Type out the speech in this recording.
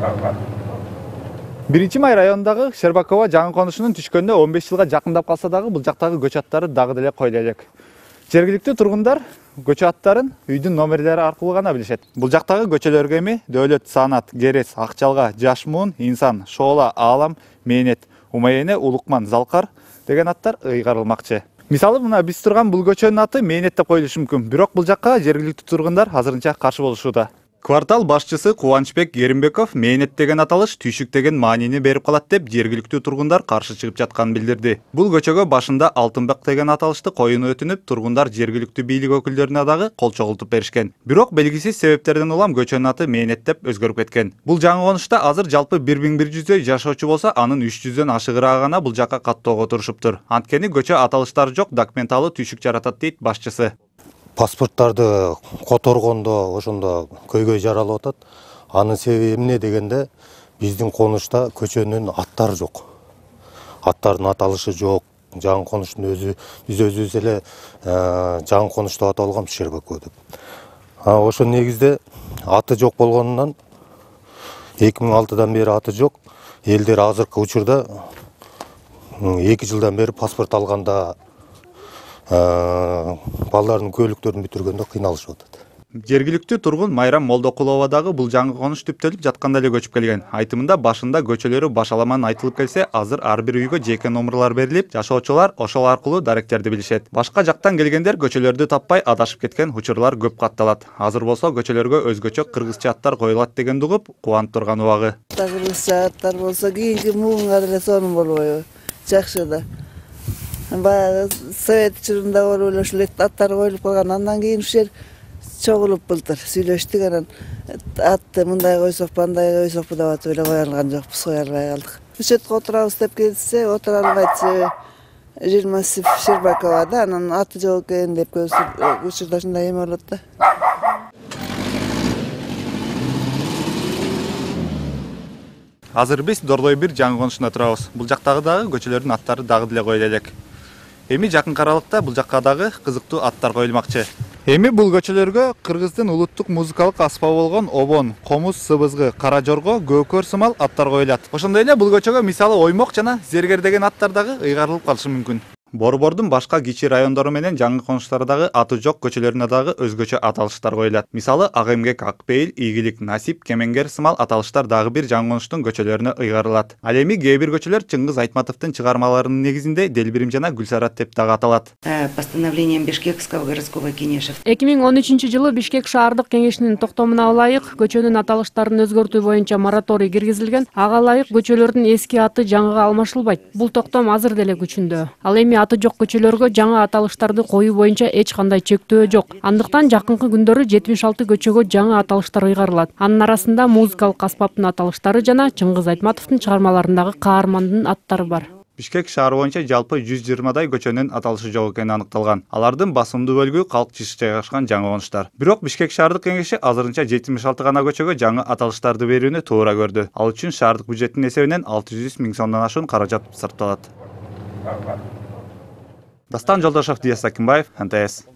1 май районундагы Щербакова жаңы конушунун түшкөнүнө 15 жылга жакындап калса дагы бул жактагы көчө аттары дагы деле койдо элек. Жергиликтүү тургундар көчө аттарын үйдүн номерлери аркылуу гана билишет. Бул жактагы көчөлөргө эми Дөөлөт, Санат, Керес, Акчалга, Жашмуун, Инсан, Шоола, Аалам, Мээнет, Умайене, Улукман, Залкар деген аттар ыйгарылмакчы. Мисалы мына биз турган бул көчөнүн аты Мээнет деп коюлушу мүмкүн. Бирок бул жакка жергиликтүү тургундар азырынча каршы болушууда. Квартал башчысы Кубанычбек Керимбеков Мээнет деген аталыш түйшүк деген маанини берип калат деп жергиликтүү тургундар каршы чыгып жатканын билдирди. Бул көчөгө башында Алтынбек деген аталышты коюну өтүнүп, тургундар жергиликтүү бийлик өкүлдөрүнө дагы кол чогултуп беришкен. Бирок белгисиз себептерден улам көчөнүн аты Мээнет деп өзгөрүп кеткен. Бул жаңы конушта азыр жалпы 1100 жашоочу болсо, анын 300дөн ашыгыраагы гана бул жакка каттоого турушуптур. Анткени көчө аталыштары жок, документалуу түйшүк жаратат дейт башчысы. Паспорттарды которгондо ошондо көйгөй жаралып атат. Анын себеби эмне дегенде, биздин конушта көчөнүн аттары жок. Аттардын аталышы жок. Жаңы конуштун өзү биз өзүбүз эле жаңы конушта атап алган Щербакова деп. Ошол негизде аты жок болгонунан 2006-дан бери аты жок. Элдер азыркы учурда 2 жылдан бери паспорт алганда балдардын көйлөктөрүн бүтүргөндө кыйналышып атат. Жергиликтүү тургун Майрам Молдокулова дагы бул жаңы конуш түптөлүп жатканда эле көчүп келген. Айтымында башында көчөлөрү башаламан айтылып келсе, азыр ар бир үйгө жеке номерлар берилип, жашоочулар ошол аркылуу даректерди билишет. Башка жактан келгендер көчөлөрдү таппай адашып кеткен учурлар көп катталат. Азыр болсо көчөлөргө өзгөчө кыргызча аттар коюлат дегенди угуп, кубанып турган убагы. Кыргызча аттар болсо кийинки муунга деле сонун болбойбу? Жакшы да. Баягы совет учурунда болуп эле ушул аттар коюлуп калган. Андан кийин ушер чогулуп былтыр сүйлөштүк, анан атты мындай койсокпу, андай койсокпу деп атып эле кое алган жокпуз, кое албай калдык. Учетко отурабыз деп келсе, отура албайт. 20 Щербакова да, анан аты жок экен деп көбүсү учурда ушундай эме болот да. Азыр биз Дордой 1 жаңы конушунда турабыз. Бул жактагы дагы көчөлөрдүн аттары дагы деле коюла элек. Эми жакын аралыкта бул жакка дагы кызыктуу аттар коюлмакчы. Эми бул көчөлөргө кыргыздын улуттук музыкалык аспабы болгон обон, комуз, сыбызгы, кара жорго, көкөр сымал аттар коюлат. Ошондой эле бул көчөгө мисалы оймок жана зергер деген аттар дагы ыйгарылып калышы мүмкүн. Борбордун башка кичи райондору менен жаңы конуштардагы аты жок көчөлөрүнө дагы өзгөчө аталыштар коюлат. Мисалы Агемгек, Акпейил, Ийгилик, Насип, Кемеңгер сымал аталыштар дагы бир жаңы конуштун көчөлөрүнө ыйгарылат. Ал эми кээ бир көчөлөр Чыңгыз Айтматовдун чыгармаларынын негизинде Делбирим жана Гүлсарат деп дагы аталат. Постановлением Бишкекского городского кеңеши 2013-жылы Бишкек шаардык кеңешинин токтомуна ылайык көчөнүн аталыштарын өзгөртүү боюнча мораторий киргизилген. Ага ылайык көчөлөрдүн эски аты жаңыга алмашылбайт. Бул токтом азыр деле күчүндө. Ал эми аты жок көчөлөргө жаңы аталыштарды коюу боюнча эч кандай чектөө жок. Андыктан жакынкы күндөрү 76 көчөгө жаңы аталыштар ыйгарылат. Анын арасында музыкалык аспаптын аталыштары жана Чыңгыз Айтматовдун чыгармаларындагы каармандын аттары бар. Бишкек шаары боюнча жалпы 120дай көчөнүн аталышы жок экени аныкталган. Алардын басымдуу бөлүгү калк жыш жайгашкан жаңы конуштар. Бирок Бишкек шаардык кеңеши азырынча 76 гана көчөгө жаңы аталыштарды берүүнү туура көрдү. Ал үчүн шаардык бюджеттин эсебинен 600 миң сомдон ашуун каражат сарпталат. Дастан Жолдошов, Диас Акимбаев, НТС.